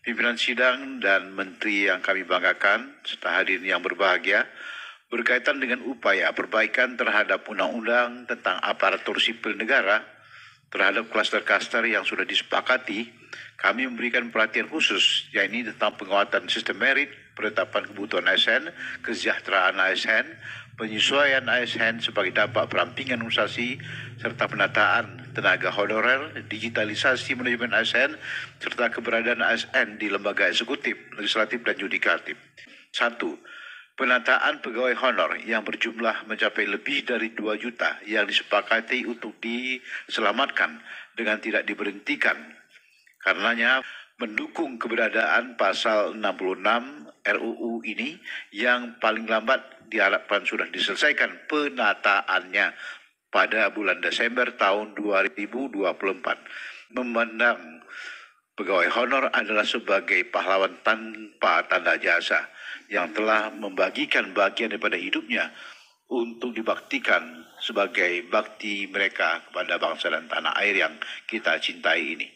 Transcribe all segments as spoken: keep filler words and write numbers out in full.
pimpinan sidang dan menteri yang kami banggakan serta hadirin yang berbahagia, berkaitan dengan upaya perbaikan terhadap undang-undang tentang aparatur sipil negara terhadap klaster-klaster yang sudah disepakati, kami memberikan perhatian khusus, yakni tentang penguatan sistem merit, penetapan kebutuhan A S N, kesejahteraan A S N, penyesuaian A S N sebagai dampak perampingan organisasi, serta penataan tenaga honorer, digitalisasi manajemen A S N, serta keberadaan A S N di lembaga eksekutif, legislatif, dan yudikatif. Satu, penataan pegawai honor yang berjumlah mencapai lebih dari dua juta yang disepakati untuk diselamatkan dengan tidak diberhentikan. Karenanya mendukung keberadaan pasal enam puluh enam R U U ini yang paling lambat diharapkan sudah diselesaikan penataannya pada bulan Desember tahun dua ribu dua puluh empat. Memandang pegawai honor adalah sebagai pahlawan tanpa tanda jasa yang telah membagikan bagian daripada hidupnya untuk dibaktikan sebagai bakti mereka kepada bangsa dan tanah air yang kita cintai ini.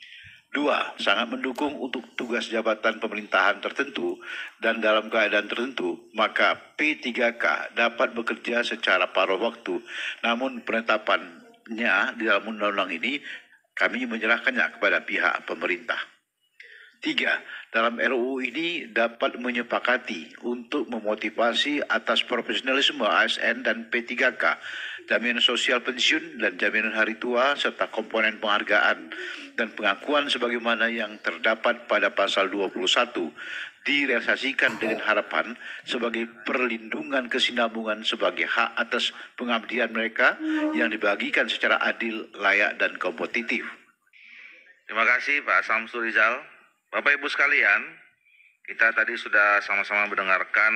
Dua, sangat mendukung untuk tugas jabatan pemerintahan tertentu dan dalam keadaan tertentu, maka P tiga K dapat bekerja secara paruh waktu, namun penetapannya di dalam undang-undang ini kami menyerahkannya kepada pihak pemerintah. Tiga, dalam R U U ini dapat menyepakati untuk memotivasi atas profesionalisme A S N dan P tiga K, jaminan sosial pensiun dan jaminan hari tua, serta komponen penghargaan dan pengakuan sebagaimana yang terdapat pada pasal dua puluh satu direalisasikan dengan harapan sebagai perlindungan kesinambungan sebagai hak atas pengabdian mereka yang dibagikan secara adil, layak, dan kompetitif. Terima kasih Pak Samsul Rizal. Bapak Ibu sekalian, kita tadi sudah sama-sama mendengarkan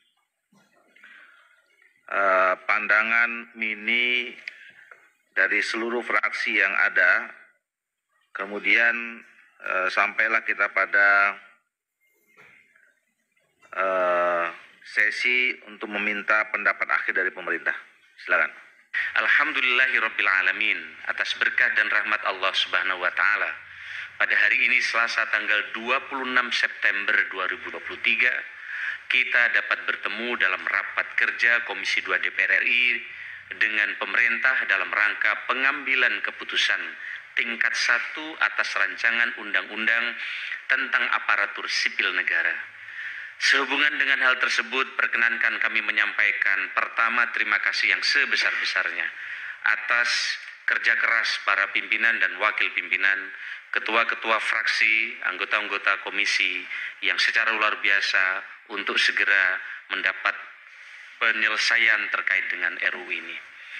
uh, pandangan mini dari seluruh fraksi yang ada. Kemudian uh, sampailah kita pada uh, sesi untuk meminta pendapat akhir dari pemerintah. Silakan. Alhamdulillahirabbil alamin, atas berkah dan rahmat Allah Subhanahu wa taala. Pada hari ini Selasa tanggal dua puluh enam September dua ribu dua puluh tiga, kita dapat bertemu dalam rapat kerja Komisi dua D P R R I dengan pemerintah dalam rangka pengambilan keputusan tingkat satu atas rancangan undang-undang tentang aparatur sipil negara. Sehubungan dengan hal tersebut, perkenankan kami menyampaikan pertama terima kasih yang sebesar-besarnya atas kerja keras para pimpinan dan wakil pimpinan, ketua-ketua fraksi, anggota-anggota komisi yang secara luar biasa untuk segera mendapat penyelesaian terkait dengan R U U ini.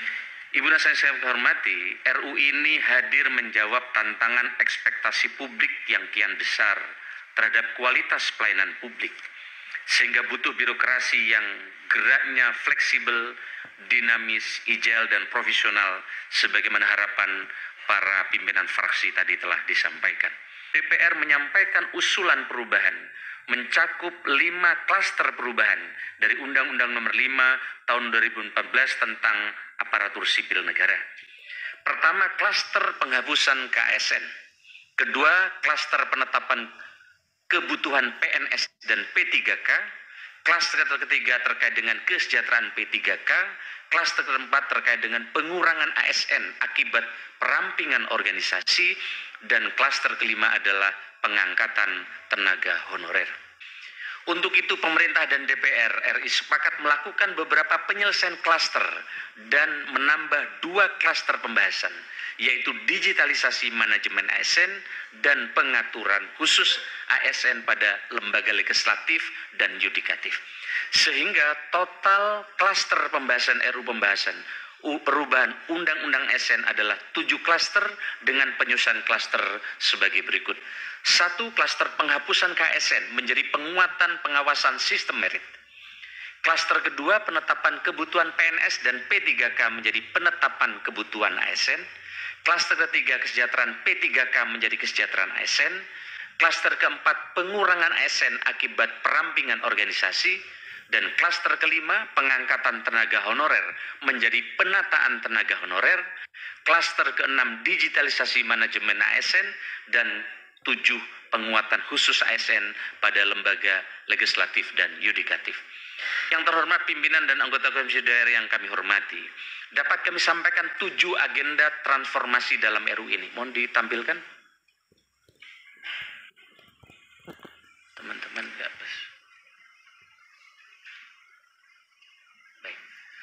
Ibu dan saya saya hormati, R U U ini hadir menjawab tantangan ekspektasi publik yang kian besar terhadap kualitas pelayanan publik, sehingga butuh birokrasi yang geraknya fleksibel, dinamis, agile, dan profesional sebagaimana harapan para pimpinan fraksi tadi telah disampaikan. D P R menyampaikan usulan perubahan mencakup lima klaster perubahan dari Undang-Undang Nomor lima Tahun dua ribu empat belas tentang aparatur sipil negara. Pertama, klaster penghapusan K S N. Kedua, klaster penetapan kebutuhan P N S dan P tiga K. Klaster ketiga terkait dengan kesejahteraan P tiga K. Klaster keempat terkait dengan pengurangan A S N akibat perampingan organisasi. Dan klaster kelima adalah pengangkatan tenaga honorer. Untuk itu pemerintah dan D P R R I sepakat melakukan beberapa penyelesaian klaster dan menambah dua klaster pembahasan, yaitu digitalisasi manajemen A S N dan pengaturan khusus A S N pada lembaga legislatif dan yudikatif. Sehingga total klaster pembahasan R U U pembahasan perubahan Undang-Undang A S N adalah tujuh klaster dengan penyusunan klaster sebagai berikut. Satu, klaster penghapusan K S N menjadi penguatan pengawasan sistem merit. Klaster kedua, penetapan kebutuhan P N S dan P tiga K menjadi penetapan kebutuhan A S N. Klaster ketiga, kesejahteraan P tiga K menjadi kesejahteraan A S N. Klaster keempat, pengurangan A S N akibat perampingan organisasi. Dan klaster kelima, pengangkatan tenaga honorer menjadi penataan tenaga honorer. Klaster keenam, digitalisasi manajemen A S N. Dan tujuh, penguatan khusus A S N pada lembaga legislatif dan yudikatif. Yang terhormat pimpinan dan anggota Komisi Daerah yang kami hormati, dapat kami sampaikan tujuh agenda transformasi dalam R U ini. Mohon ditampilkan. Teman-teman, ya, bos. Baik.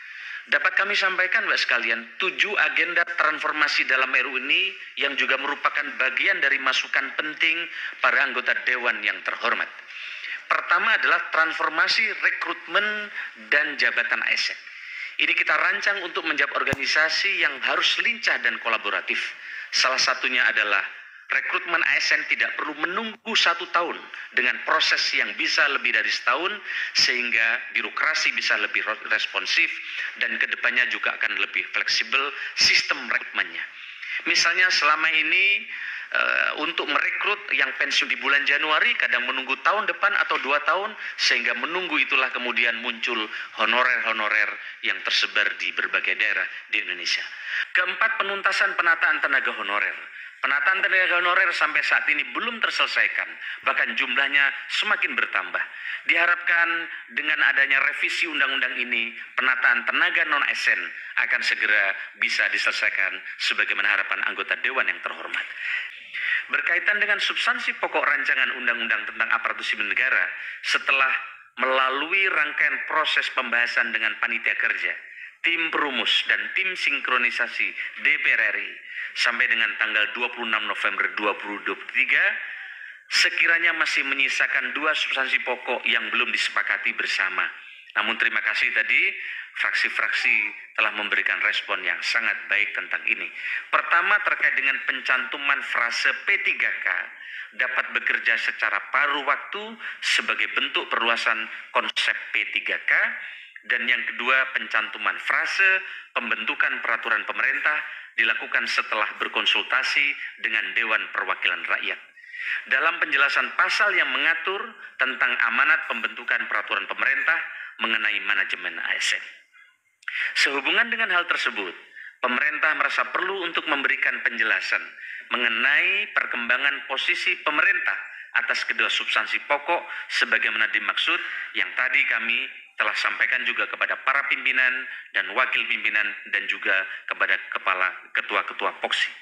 Dapat kami sampaikan, Mbak sekalian, tujuh agenda transformasi dalam R U ini yang juga merupakan bagian dari masukan penting para anggota Dewan yang terhormat. Pertama adalah transformasi rekrutmen dan jabatan A S N. Ini kita rancang untuk menjawab organisasi yang harus lincah dan kolaboratif. Salah satunya adalah rekrutmen A S N tidak perlu menunggu satu tahun dengan proses yang bisa lebih dari setahun, sehingga birokrasi bisa lebih responsif dan kedepannya juga akan lebih fleksibel sistem rekrutmennya. Misalnya selama ini uh, untuk merekrut yang pensiun di bulan Januari kadang menunggu tahun depan atau dua tahun, sehingga menunggu itulah kemudian muncul honorer-honorer yang tersebar di berbagai daerah di Indonesia. Keempat, penuntasan penataan tenaga honorer. Penataan tenaga honorer sampai saat ini belum terselesaikan, bahkan jumlahnya semakin bertambah. Diharapkan dengan adanya revisi undang-undang ini, penataan tenaga non-A S N akan segera bisa diselesaikan sebagaimana harapan anggota Dewan yang terhormat. Berkaitan dengan substansi pokok rancangan undang-undang tentang aparatur sipil negara, setelah melalui rangkaian proses pembahasan dengan panitia kerja, tim perumus dan tim sinkronisasi D P R R I sampai dengan tanggal dua puluh enam November dua ribu dua puluh tiga, sekiranya masih menyisakan dua substansi pokok yang belum disepakati bersama. Namun terima kasih tadi fraksi-fraksi telah memberikan respon yang sangat baik tentang ini. Pertama, terkait dengan pencantuman frase P tiga K dapat bekerja secara paruh waktu sebagai bentuk perluasan konsep P tiga K. Dan yang kedua, pencantuman frase pembentukan peraturan pemerintah dilakukan setelah berkonsultasi dengan Dewan Perwakilan Rakyat. Dalam penjelasan pasal yang mengatur tentang amanat pembentukan peraturan pemerintah mengenai manajemen A S N. Sehubungan dengan hal tersebut, pemerintah merasa perlu untuk memberikan penjelasan mengenai perkembangan posisi pemerintah atas kedua substansi pokok sebagaimana dimaksud yang tadi kami telah sampaikan juga kepada para pimpinan dan wakil pimpinan dan juga kepada kepala ketua-ketua Poksi.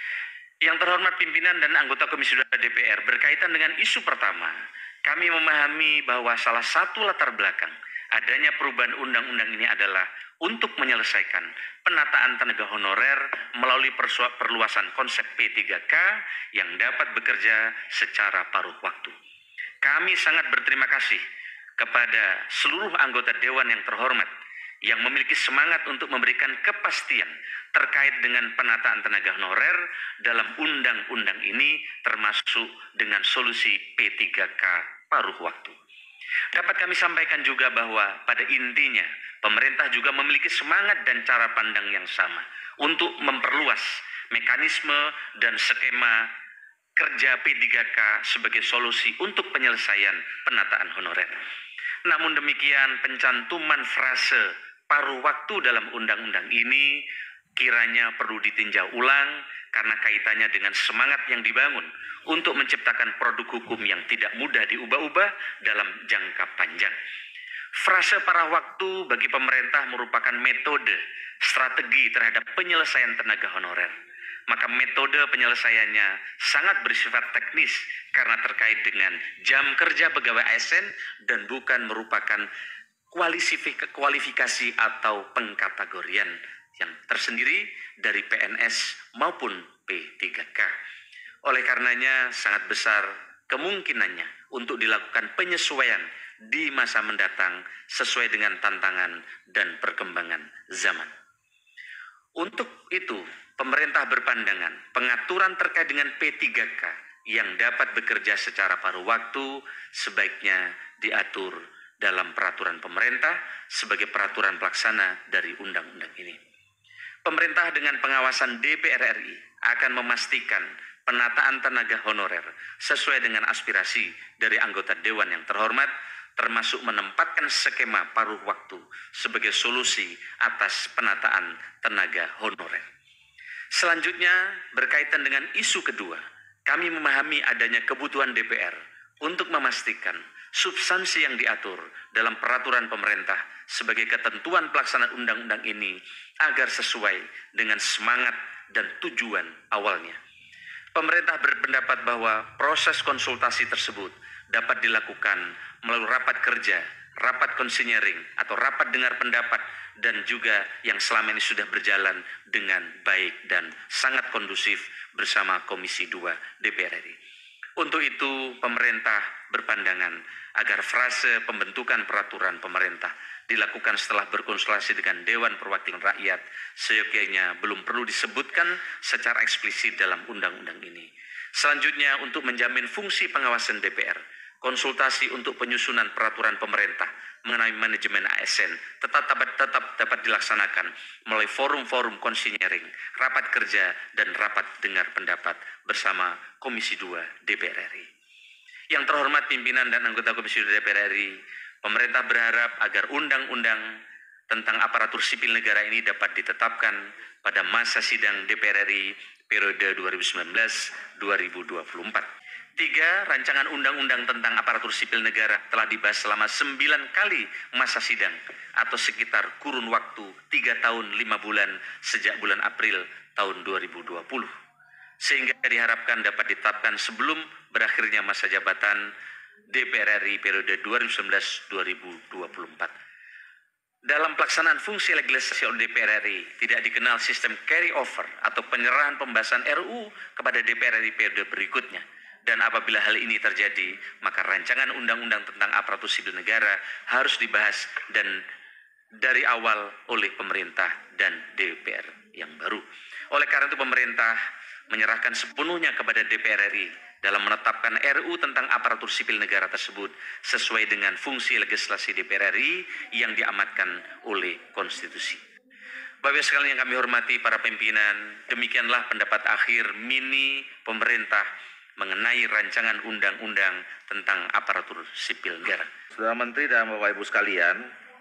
Yang terhormat pimpinan dan anggota Komisi dua D P R, berkaitan dengan isu pertama, kami memahami bahwa salah satu latar belakang adanya perubahan undang-undang ini adalah untuk menyelesaikan penataan tenaga honorer melalui perluasan konsep P tiga K yang dapat bekerja secara paruh waktu. Kami sangat berterima kasih kepada seluruh anggota Dewan yang terhormat yang memiliki semangat untuk memberikan kepastian terkait dengan penataan tenaga honorer dalam undang-undang ini, termasuk dengan solusi P tiga K paruh waktu. Dapat kami sampaikan juga bahwa pada intinya pemerintah juga memiliki semangat dan cara pandang yang sama untuk memperluas mekanisme dan skema kerja P tiga K sebagai solusi untuk penyelesaian penataan honorer. Namun demikian, pencantuman frase paruh waktu dalam undang-undang ini kiranya perlu ditinjau ulang karena kaitannya dengan semangat yang dibangun untuk menciptakan produk hukum yang tidak mudah diubah-ubah dalam jangka panjang. Frase paruh waktu bagi pemerintah merupakan metode strategi terhadap penyelesaian tenaga honorer. Maka metode penyelesaiannya sangat bersifat teknis karena terkait dengan jam kerja pegawai A S N dan bukan merupakan kualifikasi atau pengkategorian yang tersendiri dari P N S maupun P tiga K. Oleh karenanya sangat besar kemungkinannya untuk dilakukan penyesuaian di masa mendatang sesuai dengan tantangan dan perkembangan zaman. Untuk itu, pemerintah berpandangan pengaturan terkait dengan P tiga K yang dapat bekerja secara paruh waktu sebaiknya diatur dalam peraturan pemerintah sebagai peraturan pelaksana dari undang-undang ini. Pemerintah dengan pengawasan D P R R I akan memastikan penataan tenaga honorer sesuai dengan aspirasi dari anggota Dewan yang terhormat, termasuk menempatkan skema paruh waktu sebagai solusi atas penataan tenaga honorer. Selanjutnya, berkaitan dengan isu kedua, kami memahami adanya kebutuhan D P R untuk memastikan substansi yang diatur dalam peraturan pemerintah sebagai ketentuan pelaksanaan undang-undang ini agar sesuai dengan semangat dan tujuan awalnya. Pemerintah berpendapat bahwa proses konsultasi tersebut dapat dilakukan melalui rapat kerja, rapat konsinyering atau rapat dengar pendapat, dan juga yang selama ini sudah berjalan dengan baik dan sangat kondusif bersama Komisi dua D P R R I. Untuk itu, pemerintah berpandangan agar frase pembentukan peraturan pemerintah dilakukan setelah berkonsultasi dengan Dewan Perwakilan Rakyat seyogyanya belum perlu disebutkan secara eksplisit dalam undang-undang ini. Selanjutnya, untuk menjamin fungsi pengawasan D P R, konsultasi untuk penyusunan peraturan pemerintah mengenai manajemen A S N tetap dapat, tetap dapat dilaksanakan melalui forum-forum konsinyering, rapat kerja, dan rapat dengar pendapat bersama Komisi dua D P R R I. Yang terhormat pimpinan dan anggota Komisi dua D P R R I, pemerintah berharap agar undang-undang tentang aparatur sipil negara ini dapat ditetapkan pada masa sidang D P R R I periode dua ribu sembilan belas sampai dua ribu dua puluh empat. Tiga, rancangan undang-undang tentang aparatur sipil negara telah dibahas selama sembilan kali masa sidang atau sekitar kurun waktu tiga tahun lima bulan sejak bulan April tahun dua ribu dua puluh. Sehingga diharapkan dapat ditetapkan sebelum berakhirnya masa jabatan D P R R I periode dua ribu sembilan belas sampai dua ribu dua puluh empat. Dalam pelaksanaan fungsi legislasi oleh D P R R I, tidak dikenal sistem carry over atau penyerahan pembahasan R U kepada D P R R I periode berikutnya. Dan apabila hal ini terjadi, maka rancangan undang-undang tentang aparatur sipil negara harus dibahas dan dari awal oleh pemerintah dan D P R yang baru. Oleh karena itu, pemerintah menyerahkan sepenuhnya kepada D P R R I dalam menetapkan R U tentang aparatur sipil negara tersebut sesuai dengan fungsi legislasi D P R R I yang diamatkan oleh konstitusi. Bapak sekalian yang kami hormati para pimpinan, demikianlah pendapat akhir mini pemerintah mengenai rancangan undang-undang tentang aparatur sipil negara. Saudara Menteri dan Bapak Ibu sekalian,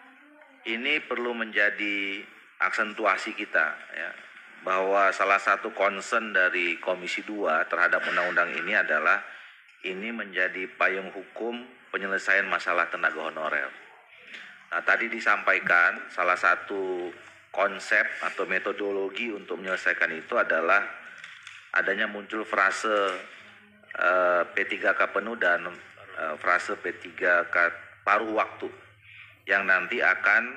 ini perlu menjadi aksentuasi kita, ya, bahwa salah satu concern dari Komisi dua terhadap undang-undang ini adalah ini menjadi payung hukum penyelesaian masalah tenaga honorer. Nah, tadi disampaikan salah satu konsep atau metodologi untuk menyelesaikan itu adalah adanya muncul frase uh, P tiga K penuh dan uh, frase P tiga K paruh waktu yang nanti akan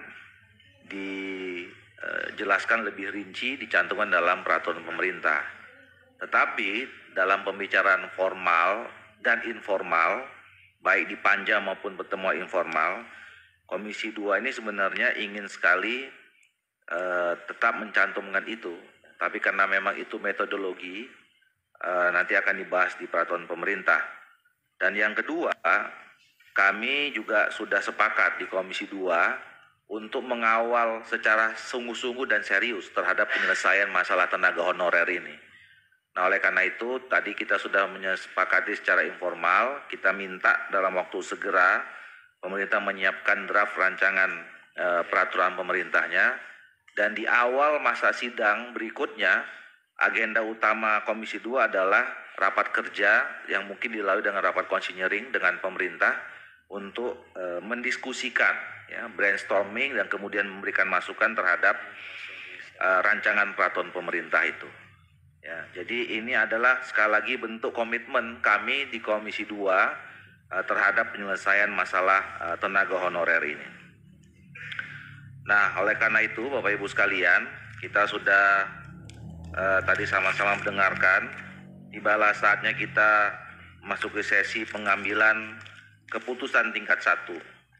dijelaskan lebih rinci, dicantumkan dalam peraturan pemerintah. Tetapi dalam pembicaraan formal dan informal, baik di panja maupun pertemuan informal, Komisi dua ini sebenarnya ingin sekali uh, tetap mencantumkan itu. Tapi karena memang itu metodologi, uh, nanti akan dibahas di peraturan pemerintah. Dan yang kedua, kami juga sudah sepakat di Komisi dua untuk mengawal secara sungguh-sungguh dan serius terhadap penyelesaian masalah tenaga honorer ini. Nah, oleh karena itu, tadi kita sudah menyepakati secara informal, kita minta dalam waktu segera pemerintah menyiapkan draft rancangan e, peraturan pemerintahnya, dan di awal masa sidang berikutnya, agenda utama Komisi dua adalah rapat kerja yang mungkin dilalui dengan rapat konsinyering dengan pemerintah untuk e, mendiskusikan, ya, brainstorming dan kemudian memberikan masukan terhadap e, rancangan peraturan pemerintah itu. Ya, jadi ini adalah sekali lagi bentuk komitmen kami di Komisi dua e, terhadap penyelesaian masalah e, tenaga honorer ini. Nah, oleh karena itu, Bapak Ibu sekalian, kita sudah e, tadi sama-sama mendengarkan, tibalah saatnya kita masuk ke sesi pengambilan keputusan tingkat satu.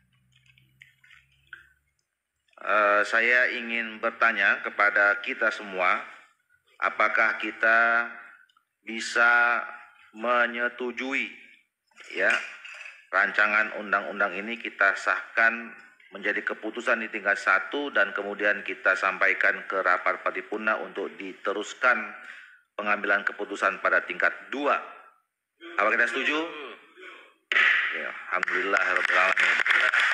Uh, saya ingin bertanya kepada kita semua, apakah kita bisa menyetujui, ya, rancangan undang-undang ini kita sahkan menjadi keputusan di tingkat satu dan kemudian kita sampaikan ke rapat paripurna untuk diteruskan pengambilan keputusan pada tingkat dua. Apa kita setuju? Ya, alhamdulillah, rabbil alamin.